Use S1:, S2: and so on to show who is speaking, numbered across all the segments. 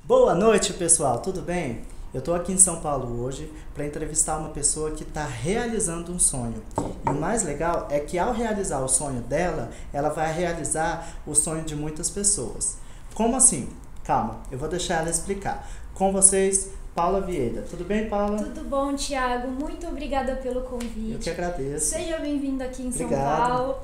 S1: Boa noite, pessoal, tudo bem? Eu estou aqui em São Paulo hoje para entrevistar uma pessoa que está realizando um sonho. E o mais legal é que ao realizar o sonho dela, ela vai realizar o sonho de muitas pessoas. Como assim? Calma, eu vou deixar ela explicar. Com vocês, Paula Vieira. Tudo bem, Paula?
S2: Tudo bom, Thiago? Muito obrigada pelo
S1: Eu
S2: convite.
S1: que agradeço.
S2: Seja bem-vindo aqui em São
S1: Obrigado.
S2: Paulo.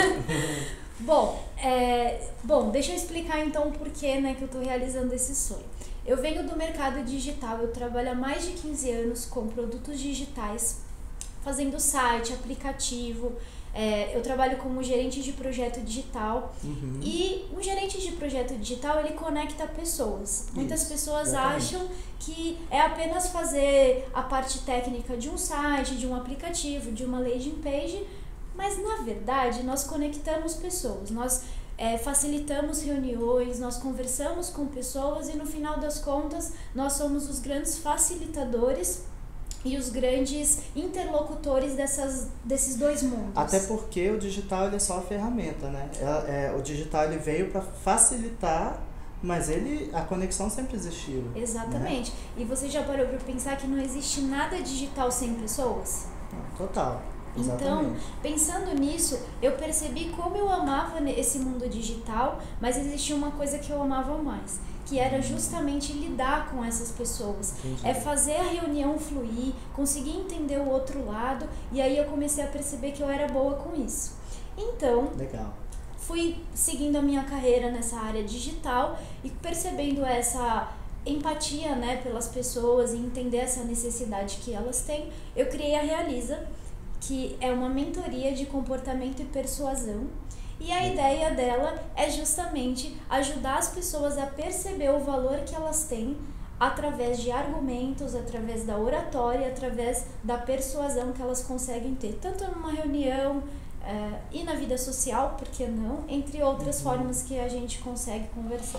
S1: Obrigado.
S2: Bom, deixa eu explicar então por que, que eu estou realizando esse sonho. Eu venho do mercado digital, eu trabalho há mais de 15 anos com produtos digitais, fazendo site, aplicativo. Eu trabalho como gerente de projeto digital. E um gerente de projeto digital, ele conecta pessoas. Muitas pessoas acham que é apenas fazer a parte técnica de um site, de um aplicativo, de uma landing page, mas na verdade nós conectamos pessoas, nós facilitamos reuniões, nós conversamos com pessoas e no final das contas nós somos os grandes facilitadores e os grandes interlocutores desses dois mundos.
S1: Até porque o digital ele é só a ferramenta, né? O digital ele veio para facilitar, mas a conexão sempre existiu.
S2: Exatamente. Né? E você já parou para pensar que não existe nada digital sem pessoas?
S1: Total. Exatamente.
S2: Então, pensando nisso, eu percebi como eu amava esse mundo digital, mas existia uma coisa que eu amava mais, que era justamente lidar com essas pessoas.
S1: Entendi.
S2: É fazer a reunião fluir, conseguir entender o outro lado, e aí eu comecei a perceber que eu era boa com isso. Então,
S1: legal.
S2: Fui seguindo a minha carreira nessa área digital e percebendo essa empatia, pelas pessoas e entender essa necessidade que elas têm, eu criei a Realiza, que é uma mentoria de comportamento e persuasão. E a ideia dela é justamente ajudar as pessoas a perceber o valor que elas têm através de argumentos, através da oratória, através da persuasão que elas conseguem ter, tanto numa reunião e na vida social, por que não? Entre outras formas que a gente consegue conversar.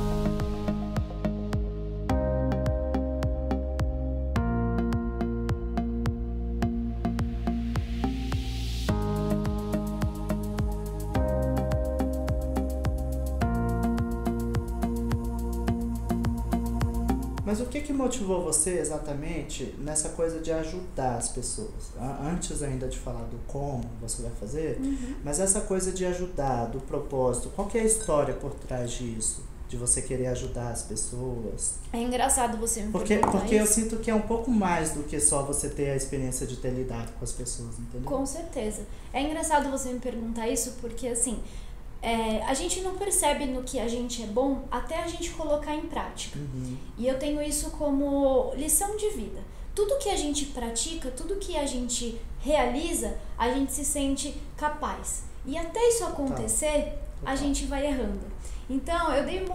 S1: Mas o que motivou você exatamente nessa coisa de ajudar as pessoas? Antes ainda de falar do como você vai fazer, mas essa coisa de ajudar, do propósito, qual que é a história por trás disso? De você querer ajudar as pessoas?
S2: É engraçado você me
S1: Porque
S2: isso.
S1: Eu sinto que é um pouco mais do que só você ter a experiência de ter lidado com as pessoas, entendeu?
S2: Com certeza. É engraçado você me perguntar isso porque, assim, a gente não percebe no que a gente é bom até a gente colocar em prática. E eu tenho isso como lição de vida. Tudo que a gente pratica, tudo que a gente realiza, a gente se sente capaz. E até isso acontecer, a gente vai errando. Então, eu dei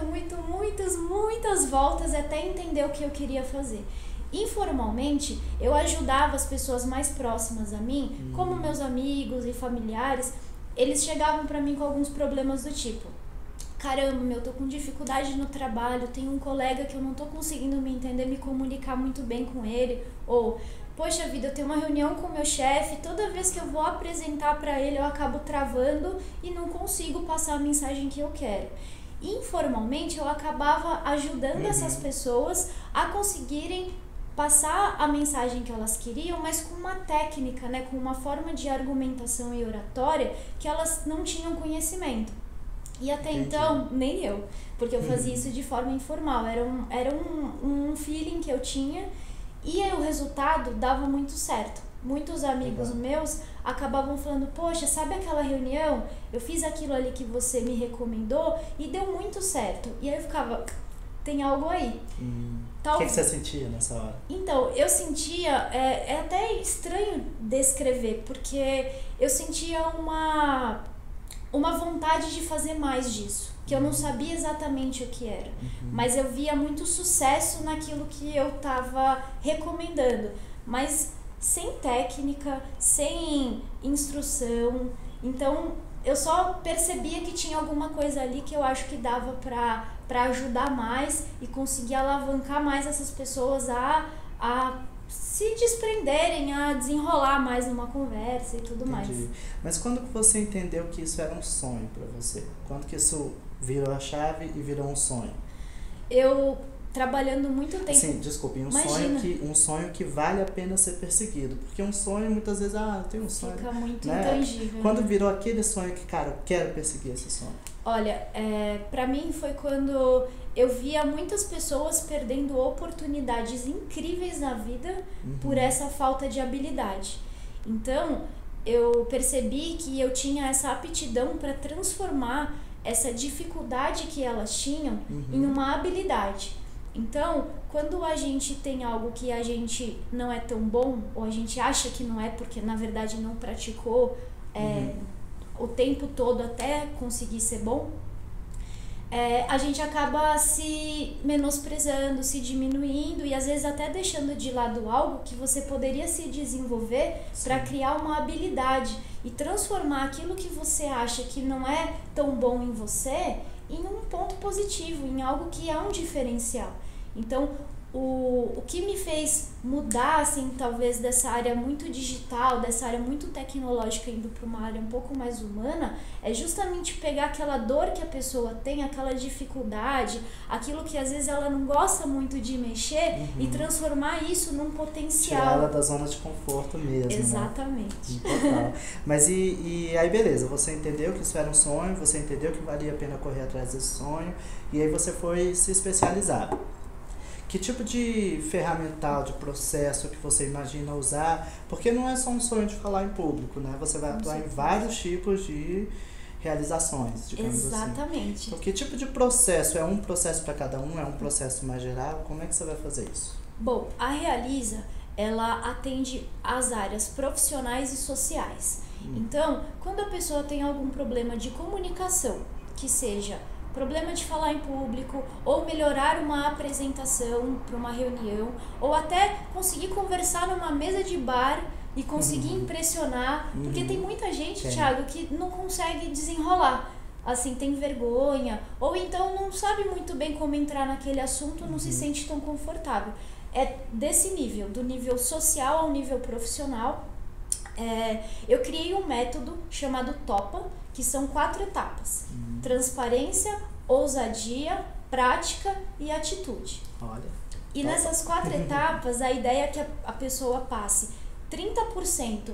S2: muitas voltas até entender o que eu queria fazer. Informalmente, eu ajudava as pessoas mais próximas a mim, como meus amigos e familiares. Eles chegavam pra mim com alguns problemas do tipo: caramba, eu tô com dificuldade no trabalho, tenho um colega que eu não tô conseguindo me entender, me comunicar muito bem com ele. Ou, poxa vida, eu tenho uma reunião com o meu chefe, toda vez que eu vou apresentar pra ele eu acabo travando e não consigo passar a mensagem que eu quero. Informalmente, eu acabava ajudando essas pessoas a conseguirem passar a mensagem que elas queriam, mas com uma técnica, com uma forma de argumentação e oratória que elas não tinham conhecimento. E até então, nem eu, porque eu fazia isso de forma informal, era um feeling que eu tinha e aí o resultado dava muito certo. Muitos amigos meus acabavam falando: poxa, sabe aquela reunião? Eu fiz aquilo ali que você me recomendou e deu muito certo. E aí eu ficava: tem algo aí.
S1: O que você sentia nessa hora?
S2: Então, eu sentia, é até estranho descrever, porque eu sentia uma vontade de fazer mais disso, que eu não sabia exatamente o que era, mas eu via muito sucesso naquilo que eu estava recomendando, mas sem técnica, sem instrução. Então, eu só percebia que tinha alguma coisa ali que eu acho que dava para ajudar mais e conseguir alavancar mais essas pessoas a se desprenderem, a desenrolar mais numa conversa e tudo mais.
S1: Mas quando que você entendeu que isso era um sonho para você? Quando que isso virou a chave e virou um sonho?
S2: Eu trabalhando muito tempo.
S1: Sim, desculpe,
S2: Imagina.
S1: um sonho que vale a pena ser perseguido. Porque um sonho, muitas vezes, eu tenho um sonho.
S2: Fica muito
S1: né?
S2: intangível.
S1: Quando
S2: né?
S1: virou aquele sonho que, cara, eu quero perseguir esse sonho?
S2: Olha, pra mim foi quando eu via muitas pessoas perdendo oportunidades incríveis na vida por essa falta de habilidade. Então, eu percebi que eu tinha essa aptidão para transformar essa dificuldade que elas tinham em uma habilidade. Então, quando a gente tem algo que a gente não é tão bom, ou a gente acha que não é porque na verdade não praticou o tempo todo até conseguir ser bom, a gente acaba se menosprezando, se diminuindo e às vezes até deixando de lado algo que você poderia se desenvolver para criar uma habilidade e transformar aquilo que você acha que não é tão bom em você em um ponto positivo, em algo que é um diferencial. Então, o que me fez mudar, assim, talvez dessa área muito digital, dessa área muito tecnológica, indo para uma área um pouco mais humana, é justamente pegar aquela dor que a pessoa tem, aquela dificuldade, aquilo que às vezes ela não gosta muito de mexer e transformar isso num potencial.
S1: Tirar ela da zona de conforto mesmo.
S2: Exatamente.
S1: Né? Total. Mas e aí, beleza, você entendeu que isso era um sonho, você entendeu que valia a pena correr atrás desse sonho, e aí você foi se especializar. Que tipo de ferramental, de processo que você imagina usar? Porque não é só um sonho de falar em público, né? Você vai atuar em vários tipos de realizações, digamos assim.
S2: Exatamente.
S1: Então, que tipo de processo? É um processo para cada um? É um processo mais geral? Como é que você vai fazer isso?
S2: Bom, a Realiza, ela atende as áreas profissionais e sociais. Então, quando a pessoa tem algum problema de comunicação, que seja problema de falar em público, ou melhorar uma apresentação para uma reunião, ou até conseguir conversar numa mesa de bar e conseguir impressionar, porque tem muita gente, Thiago, que não consegue desenrolar, assim, tem vergonha, ou então não sabe muito bem como entrar naquele assunto, não se sente tão confortável. É desse nível, do nível social ao nível profissional. Eu criei um método chamado TOPA, que são 4 etapas: transparência, ousadia, prática e atitude.
S1: Olha.
S2: E nessas 4 etapas, a ideia é que a pessoa passe 30%,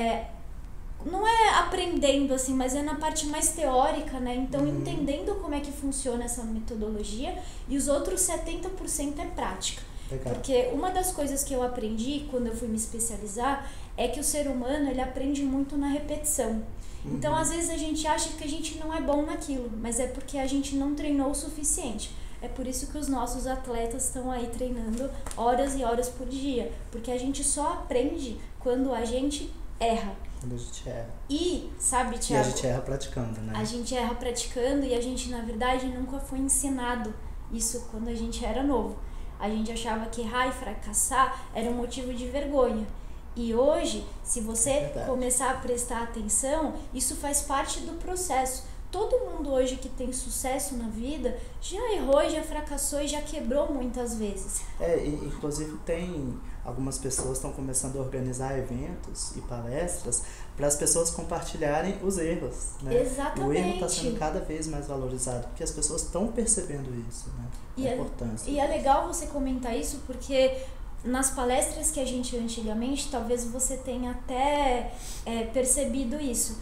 S2: não é aprendendo assim, mas é na parte mais teórica, né? Então, entendendo como é que funciona essa metodologia, e os outros 70% é prática.
S1: Legal.
S2: Porque uma das coisas que eu aprendi quando eu fui me especializar é que o ser humano, ele aprende muito na repetição. Então, às vezes a gente acha que a gente não é bom naquilo, mas é porque a gente não treinou o suficiente. É por isso que os nossos atletas estão aí treinando horas e horas por dia, porque a gente só aprende quando a gente erra.
S1: Quando a gente erra.
S2: E, sabe,
S1: E
S2: Thiago,
S1: a gente erra praticando, né?
S2: a gente erra praticando e a gente, na verdade, nunca foi ensinado isso quando a gente era novo. A gente achava que errar e fracassar era um motivo de vergonha. E hoje, se você começar a prestar atenção, isso faz parte do processo. Todo mundo hoje que tem sucesso na vida já errou, já fracassou e já quebrou muitas vezes.
S1: Inclusive tem algumas pessoas que estão começando a organizar eventos e palestras para as pessoas compartilharem os erros, né?
S2: Exatamente.
S1: O erro está sendo cada vez mais valorizado, porque as pessoas estão percebendo isso, né? A importância.
S2: E é legal você comentar isso, porque nas palestras que a gente antigamente, talvez você tenha até percebido isso.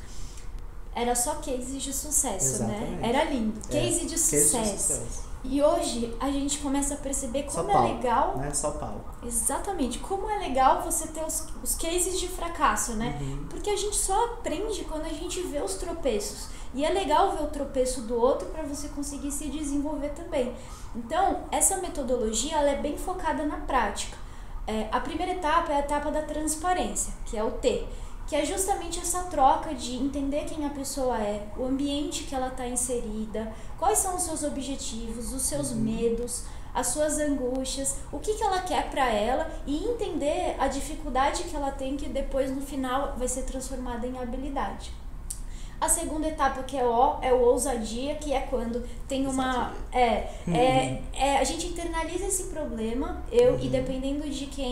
S2: Era só cases de sucesso,
S1: Exatamente.
S2: né? Era lindo. Case de sucesso. E hoje a gente começa a perceber como é legal.
S1: Né? Só palco.
S2: Exatamente. Como é legal você ter os cases de fracasso, né? Porque a gente só aprende quando a gente vê os tropeços. E é legal ver o tropeço do outro para você conseguir se desenvolver também. Então, essa metodologia ela é bem focada na prática. A primeira etapa é a etapa da transparência, que é o T, que é justamente essa troca de entender quem a pessoa é, o ambiente que ela está inserida, quais são os seus objetivos, os seus medos, as suas angústias, o que ela quer para ela e entender a dificuldade que ela tem, que depois no final vai ser transformada em habilidade. A segunda etapa, que é o ousadia, que é quando tem uma... a gente internaliza esse problema, e dependendo de quem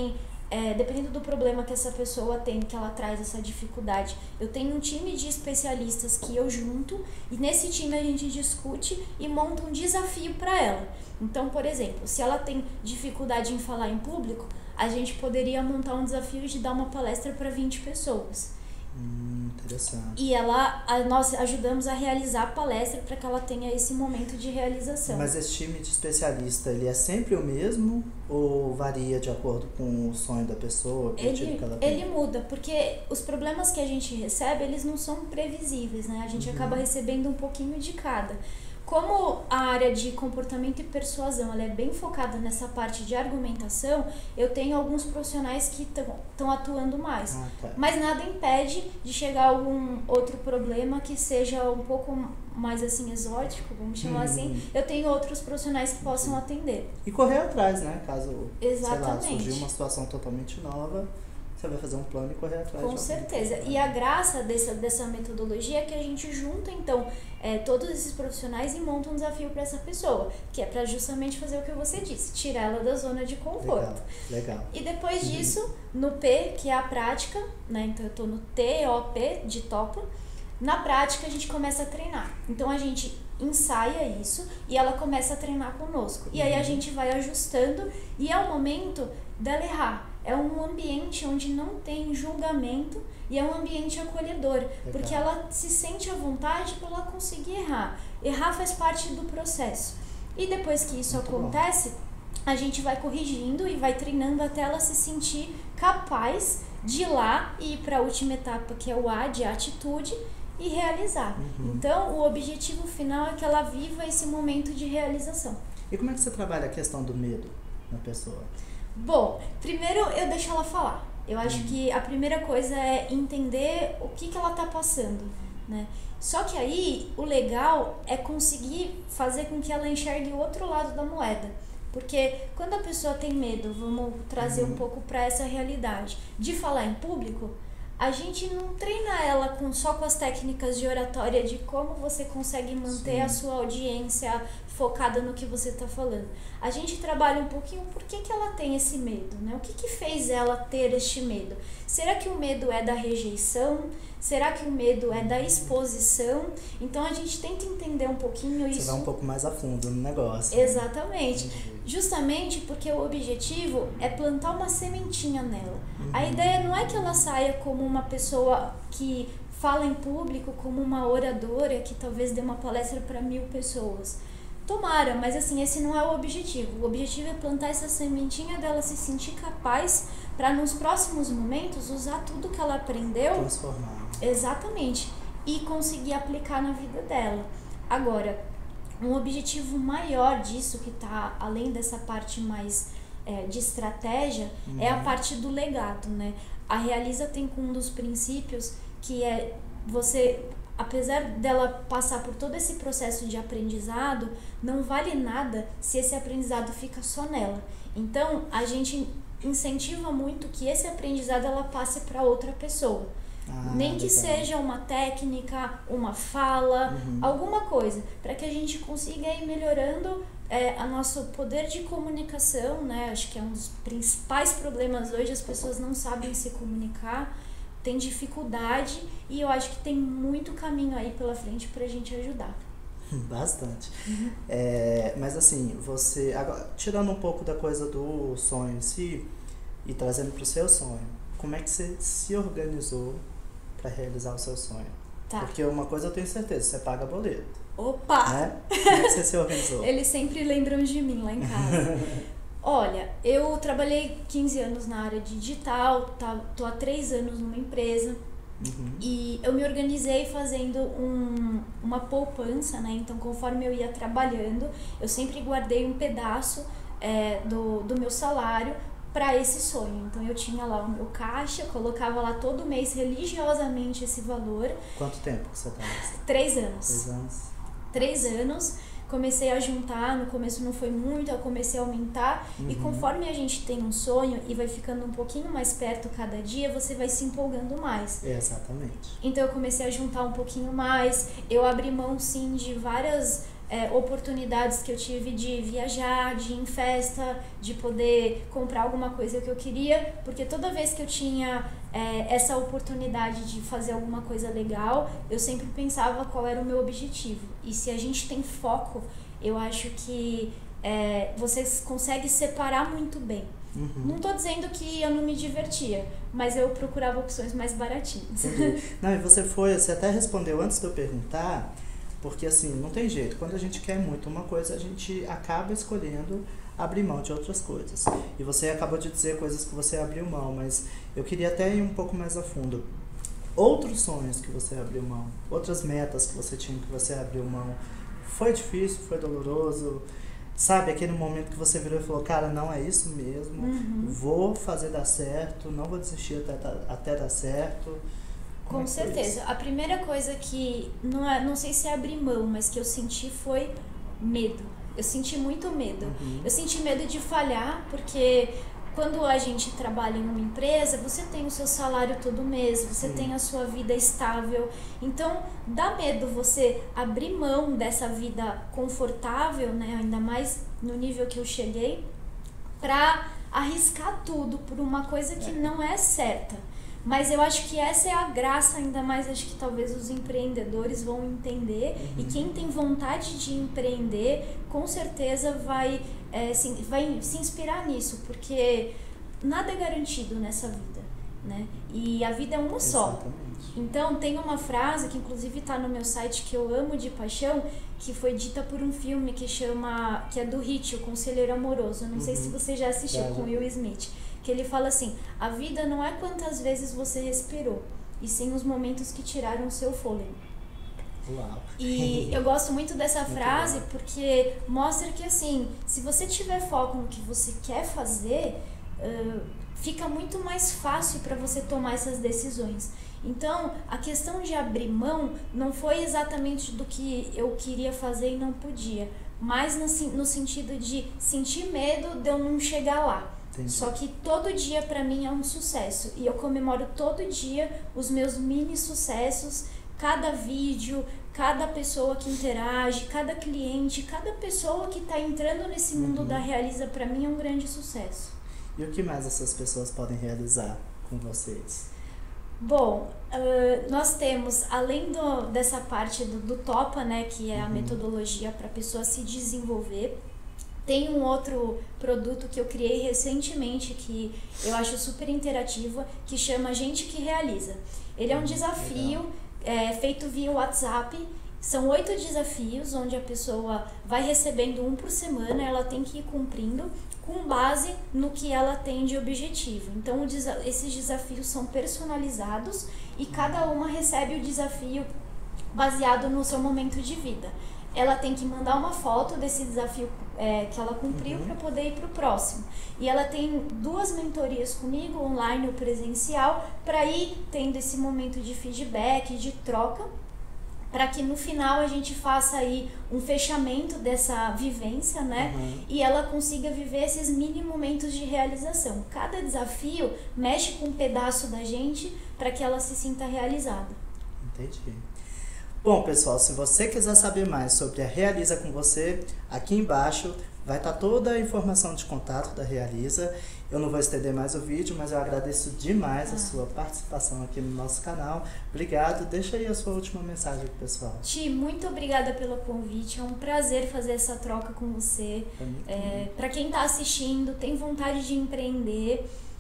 S2: dependendo do problema que essa pessoa tem, que ela traz essa dificuldade, eu tenho um time de especialistas que eu junto, e nesse time a gente discute e monta um desafio para ela. Então, por exemplo, se ela tem dificuldade em falar em público, a gente poderia montar um desafio de dar uma palestra para 20 pessoas.
S1: Interessante.
S2: E nós ajudamos a realizar a palestra para que ela tenha esse momento de realização.
S1: Mas esse time de especialista, ele é sempre o mesmo ou varia de acordo com o sonho da pessoa, o objetivo que ela tem?
S2: Ele muda, porque os problemas que a gente recebe, eles não são previsíveis, né? A gente acaba recebendo um pouquinho de cada. Como a área de comportamento e persuasão ela é bem focada nessa parte de argumentação, eu tenho alguns profissionais que estão atuando mais.
S1: Tá.
S2: Mas nada impede de chegar a algum outro problema que seja um pouco mais assim exótico, vamos chamar assim. Eu tenho outros profissionais que possam atender.
S1: E correr atrás, né? Caso,
S2: Exatamente.
S1: sei lá, surgir uma situação totalmente nova, você vai fazer um plano e correr atrás.
S2: Com certeza. E a graça dessa metodologia é que a gente junta, então, todos esses profissionais e monta um desafio para essa pessoa, que é para justamente fazer o que você disse, tirar ela da zona de conforto.
S1: Legal.
S2: E depois disso, no P, que é a prática, né? Então eu tô no TOP, de topa. Na prática, a gente começa a treinar. Então a gente ensaia isso e ela começa a treinar conosco. E aí a gente vai ajustando e é o momento dela errar. É um ambiente onde não tem julgamento e é um ambiente acolhedor.
S1: Legal.
S2: Porque ela se sente à vontade para ela conseguir errar. Errar faz parte do processo. E depois que isso acontece, a gente vai corrigindo e vai treinando até ela se sentir capaz de ir lá e ir para a última etapa, que é o A, de atitude, e realizar. Então, o objetivo final é que ela viva esse momento de realização.
S1: E como é que você trabalha a questão do medo na pessoa?
S2: Bom, primeiro eu deixo ela falar. Eu acho que a primeira coisa é entender o que ela tá passando, né? Só que aí, o legal é conseguir fazer com que ela enxergue o outro lado da moeda. Porque quando a pessoa tem medo, vamos trazer um pouco para essa realidade, de falar em público, a gente não treina ela só com as técnicas de oratória, de como você consegue manter a sua audiência focada no que você está falando. A gente trabalha um pouquinho por que ela tem esse medo, né? O que fez ela ter este medo? Será que o medo é da rejeição? Será que o medo é da exposição? Então a gente tenta entender um pouquinho isso.
S1: Você vai um pouco mais a fundo no negócio.
S2: Exatamente. Justamente porque o objetivo é plantar uma sementinha nela. A ideia não é que ela saia como uma pessoa que fala em público, como uma oradora que talvez dê uma palestra para 1000 pessoas. Tomara, mas assim, esse não é o objetivo. O objetivo é plantar essa sementinha dela se sentir capaz para nos próximos momentos usar tudo que ela aprendeu.
S1: Transformar.
S2: Exatamente. E conseguir aplicar na vida dela. Agora, um objetivo maior disso, que está além dessa parte mais de estratégia, é a parte do legado, né? A Realiza tem como um dos princípios que é você, apesar dela passar por todo esse processo de aprendizado, não vale nada se esse aprendizado fica só nela. Então, a gente incentiva muito que esse aprendizado ela passe para outra pessoa. Nem que seja uma técnica, uma fala, alguma coisa, para que a gente consiga ir melhorando o nosso poder de comunicação, né? Acho que é um dos principais problemas hoje, as pessoas não sabem se comunicar, têm dificuldade, e eu acho que tem muito caminho aí pela frente pra gente ajudar.
S1: Bastante. Mas assim, você, agora, tirando um pouco da coisa do sonho em si e trazendo pro seu sonho, como é que você se organizou para realizar o seu sonho?
S2: Tá.
S1: Porque uma coisa eu tenho certeza, você paga boleto.
S2: Opa!
S1: Né? Como é que você se organizou?
S2: Eles sempre lembram de mim lá em casa. Olha, eu trabalhei 15 anos na área de digital, tô há 3 anos numa empresa. E eu me organizei fazendo uma poupança, né? Então, conforme eu ia trabalhando, eu sempre guardei um pedaço do meu salário para esse sonho. Então, eu tinha lá o meu caixa, colocava lá todo mês religiosamente esse valor.
S1: Quanto tempo que você tá nessa?
S2: 3 anos.
S1: 3 anos.
S2: 3 anos. Comecei a juntar, no começo não foi muito, eu comecei a aumentar, e conforme a gente tem um sonho e vai ficando um pouquinho mais perto cada dia, você vai se empolgando mais.
S1: Exatamente.
S2: Então eu comecei a juntar um pouquinho mais, eu abri mão sim de várias oportunidades que eu tive de viajar, de ir em festa, de poder comprar alguma coisa que eu queria, porque toda vez que eu tinha essa oportunidade de fazer alguma coisa legal, eu sempre pensava qual era o meu objetivo. E se a gente tem foco, eu acho que você consegue separar muito bem. Não tô dizendo que eu não me divertia, mas eu procurava opções mais baratinhas.
S1: Não, e você até respondeu antes de eu perguntar, porque assim, não tem jeito, quando a gente quer muito uma coisa, a gente acaba escolhendo abrir mão de outras coisas. E você acabou de dizer coisas que você abriu mão, mas eu queria até ir um pouco mais a fundo. Outros sonhos que você abriu mão, outras metas que você tinha que você abriu mão, foi difícil, foi doloroso? Sabe, aquele momento que você virou e falou, cara, não é isso mesmo, vou fazer dar certo, não vou desistir até dar certo.
S2: Com certeza. A primeira coisa que, não sei se é abrir mão, mas que eu senti foi medo. Eu senti muito medo. Eu senti medo de falhar, porque quando a gente trabalha em uma empresa, você tem o seu salário todo mês, você tem a sua vida estável. Então, dá medo você abrir mão dessa vida confortável, né? Ainda mais no nível que eu cheguei, pra arriscar tudo por uma coisa que não é certa. Mas eu acho que essa é a graça, ainda mais acho que talvez os empreendedores vão entender. E quem tem vontade de empreender, com certeza vai se inspirar nisso, porque nada é garantido nessa vida, né? E a vida é uma só.
S1: Exatamente.
S2: Então tem uma frase que inclusive está no meu site, que eu amo de paixão, que foi dita por um filme que é do Hit, O Conselheiro Amoroso. Eu não sei se você já assistiu, com Will Smith. Que ele fala assim, a vida não é quantas vezes você respirou, e sim os momentos que tiraram o seu fôlego.
S1: Uau.
S2: E eu gosto muito dessa frase porque mostra que assim, se você tiver foco no que você quer fazer, fica muito mais fácil para você tomar essas decisões. Então, a questão de abrir mão não foi exatamente do que eu queria fazer e não podia, mas no sentido de sentir medo de eu não chegar lá.
S1: Entendi.
S2: Só que todo dia pra mim é um sucesso, e eu comemoro todo dia os meus mini sucessos, cada vídeo, cada pessoa que interage, cada cliente, cada pessoa que tá entrando nesse mundo da Realiza, pra mim é um grande sucesso.
S1: E o que mais essas pessoas podem realizar com vocês?
S2: Bom, nós temos, além dessa parte do Topa, né, que é a metodologia para a pessoa se desenvolver, tem um outro produto que eu criei recentemente que eu acho super interativo, que chama Gente que Realiza. Ele é um desafio feito via WhatsApp. São 8 desafios, onde a pessoa vai recebendo um por semana, ela tem que ir cumprindo com base no que ela tem de objetivo. Então, esses desafios são personalizados e cada uma recebe o desafio baseado no seu momento de vida. Ela tem que mandar uma foto desse desafio que ela cumpriu para poder ir para o próximo. E ela tem 2 mentorias comigo, online ou presencial, para ir tendo esse momento de feedback, de troca, para que no final a gente faça aí um fechamento dessa vivência, né? E ela consiga viver esses mini momentos de realização. Cada desafio mexe com um pedaço da gente para que ela se sinta realizada.
S1: Entendi. Bom, pessoal, se você quiser saber mais sobre a Realiza com você, aqui embaixo vai estar toda a informação de contato da Realiza. Eu não vou estender mais o vídeo, mas eu agradeço demais a sua participação aqui no nosso canal. Obrigado. Deixa aí a sua última mensagem pro pessoal.
S2: Ti, muito obrigada pelo convite. É um prazer fazer essa troca com você. Para quem está assistindo, tem vontade de empreender,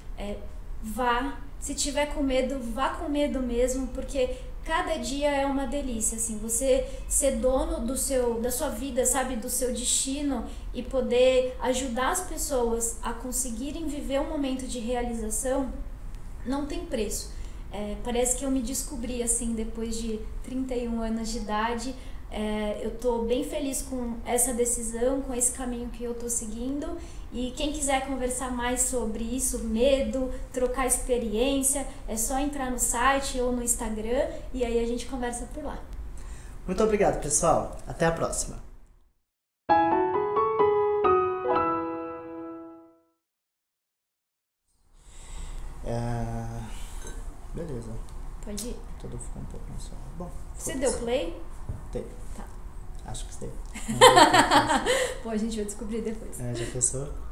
S2: vá. Se tiver com medo, vá com medo mesmo, porque cada dia é uma delícia, assim, você ser dono da sua vida, sabe, do seu destino, e poder ajudar as pessoas a conseguirem viver um momento de realização, não tem preço. Parece que eu me descobri, assim, depois de 31 anos de idade. Eu tô bem feliz com essa decisão, com esse caminho que eu tô seguindo. E quem quiser conversar mais sobre isso, medo, trocar experiência, é só entrar no site ou no Instagram e aí a gente conversa por lá.
S1: Muito obrigado, pessoal. Até a próxima. Beleza.
S2: Pode ir.
S1: Tudo ficou um pouco mais suave. Bom,
S2: você deu play?
S1: Tem.
S2: Tá.
S1: Acho que sei.
S2: Pô, a gente vai descobrir depois.
S1: Já pensou?